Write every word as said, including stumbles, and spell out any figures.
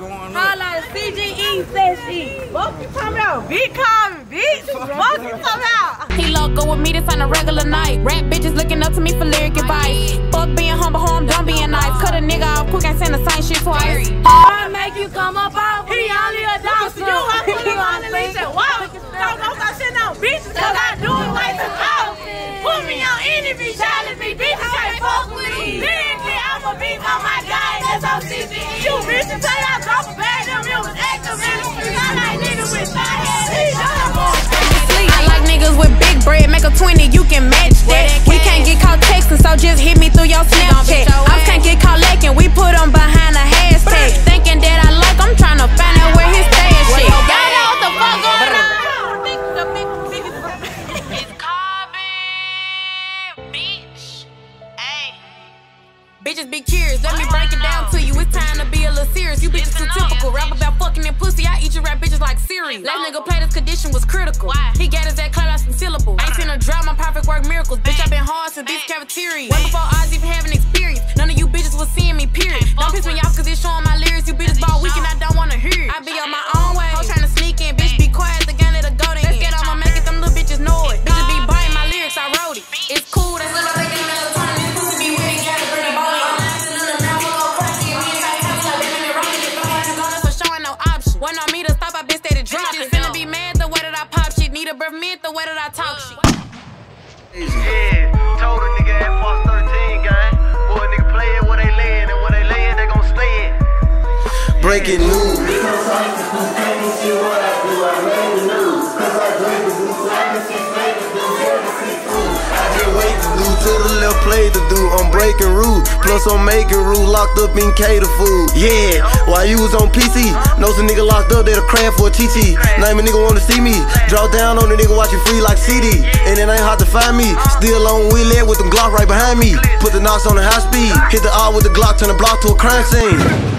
going on. Holla, C G E says she. Fuck you talking about? Beat call me, bitch. Fuck you talking about? He loco with me, this on a regular night. Rap bitches looking up to me for lyric advice. Fuck being humble, home, don't being nice. Cut a nigga off quick and send the same shit twice. I make you come up off. He only a doctor. You I put him on the list and wow. Don't go start shitting on bitches cause I do it like the off. Put me on any bitch, challenge me, bitches can't fuck with me. Lyrically, I'm a beat on my guy, that's on C G E. You bitches say I drop a bag, them it was active in the street. I like niggas with fat heads. I like niggas with big bread, make a twenty, you can match that. We can't get caught texting, so just hit me through your Snapchat. I can't get caught lacking, we put them behind a hashtag. Thinking that I like, I'm trying to find out where his stash shit. Y'all know what the fuck going on? It's Carbon, bitch. Ay. Bitches be curious, let me break it down to you. It's time to be a little serious. You bitches too typical. Rap about fucking and pussy. I eat your rap bitches like cereal. Last nigga played his condition was critical. He got his that cloud out some syllables. Ain't seen a drop, my perfect work miracles. Bitch, I been hard since this cafeteria. Way before I was even having experience. None of you bitches was seeing me, period. Don't piss me off cause it's showing my lyrics. You bitches ball weak and I don't wanna hear it. I be on my own way. Ho trying to sneak in, bitch, be quiet. The gun that'll go to Let's get I'ma make it, them little bitches know it. Bitches be biting my lyrics, I wrote it. It's cool, that's what I think another time. This pussy be witty, gotta bring it ball. Wasn't on me to stop, I been steady dropping. Finna be mad the way that I pop shit. Need a breath mint the way that I talk shit. Yeah, told a nigga at Fox thirteen, gang. Boy, nigga play it where they layin', and where they layin', they gon' stay it. Breaking news. To the left play to do, I'm breaking rules. Plus I'm making rules, locked up in cater food. Yeah, while you was on P C, know some nigga locked up, that'll cram for a T T. Name a nigga wanna see me, draw down on the nigga, watch it free like C D. And it ain't hard to find me, still on Willie with them Glock right behind me. Put the knocks on the high speed, hit the R with the Glock, turn the block to a crime scene.